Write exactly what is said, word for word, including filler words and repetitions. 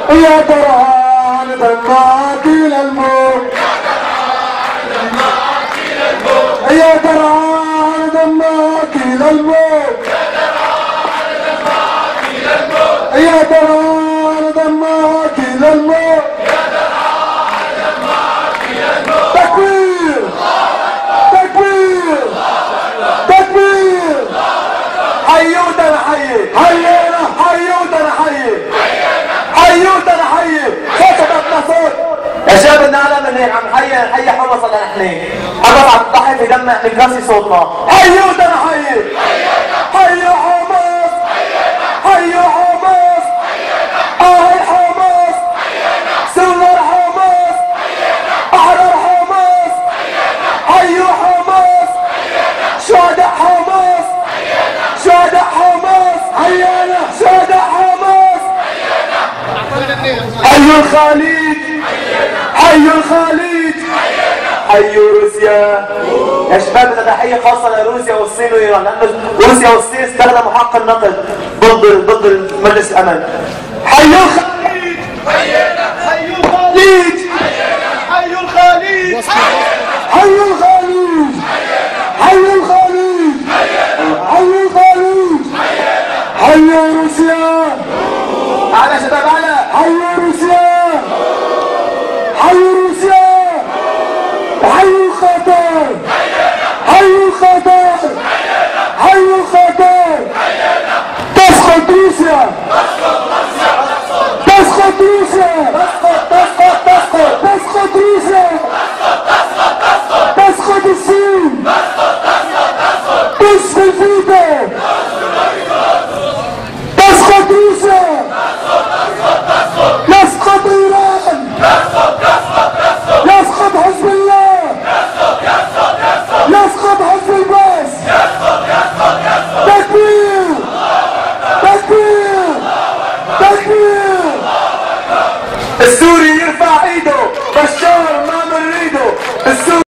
يا ترى دمعك للموت يا ترى دمعك للموت يا ترى دمعك للموت تكبير تكبير تكبير حيوتنا حي حيينا حيوتنا حي حيوتنا حي صوتنا صوت يا شباب نعلم ان عم حي حي حمص على نحن حمص عم تضحي في دمع نكرسي صوتنا حيوتنا حي حي حمص حي حمص اهل حمص سمر حمص احرار حمص حي حمص شهداء حمص شهداء حمص حيانا شهداء حمص حي الخليج حي الخليج حي روسيا يا شباب ده تحيه خاصه لروسيا والصين وايران لان روسيا والصين استخدموا حق النقد ضد ضد مجلس الامن. حي الخليج حي الخليج حي الخليج حي الخليج حي الخليج حي الخليج حي روسيا على شباب على حي روسيا حي روسيا حي الخطر حي الخطر حي الخطر تسقط روسيا تسقط روسيا تسقط تسقط تسقط روسيا تسقط الصين تسقط الفيتو تسقط روسيا يسقط ايران يسقط حزب الله يسقط حزب الباس تكبير تكبير تكبير السوري